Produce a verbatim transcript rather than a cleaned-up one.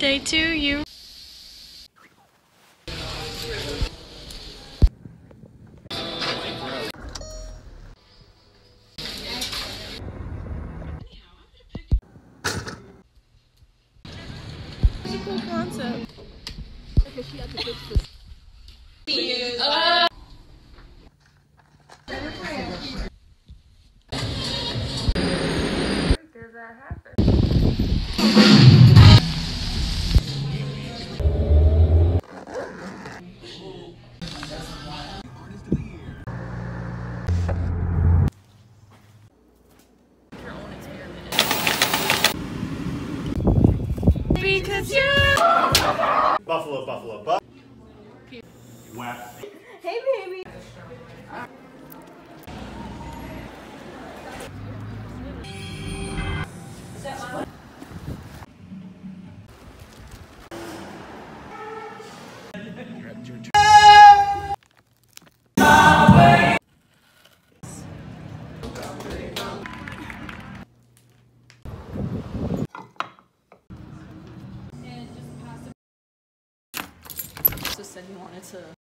birthday to you. It's a cool concept. Because she had to fix this. Uh, Did that happen? Because you Buffalo, buffalo, buff. Whack. Hey, baby. just said he wanted to